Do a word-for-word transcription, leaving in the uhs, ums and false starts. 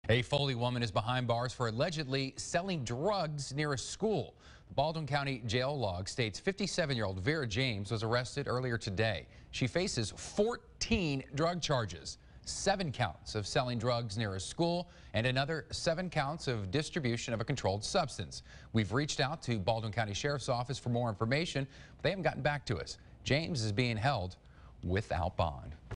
A Foley woman is behind bars for allegedly selling drugs near a school. The Baldwin County jail log states fifty-seven-year-old Vera James was arrested earlier today. She faces fourteen drug charges, seven counts of selling drugs near a school, and another seven counts of distribution of a controlled substance. We've reached out to Baldwin County Sheriff's Office for more information, but they haven't gotten back to us. James is being held without bond.